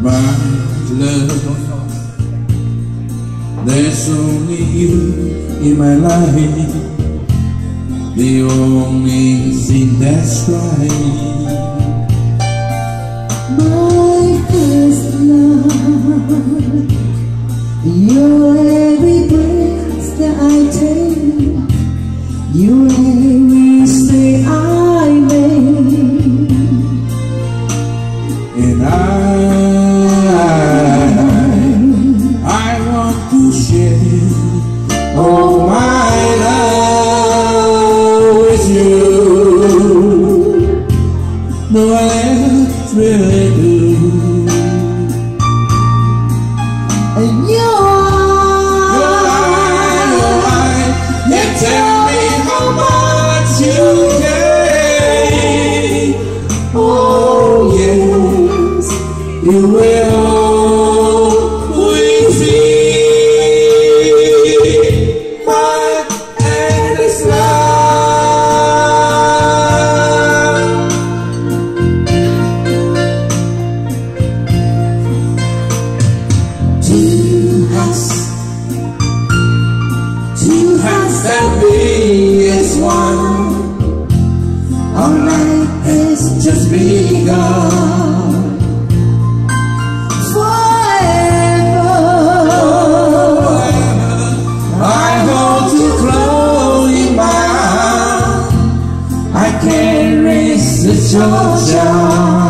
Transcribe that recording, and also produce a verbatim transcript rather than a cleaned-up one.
my love. There's only you in my life, the only thing that's right. My first love, your every breath that I take, your every step I make, and I, I want to share all my love with you. No one else really do. and you're Tell me how much you care. Oh yes, you will always be my endless love. Two hearts, two hearts that beat as one. Our life has just begun. forever. I hold you close in my arms. I can't resist your charm.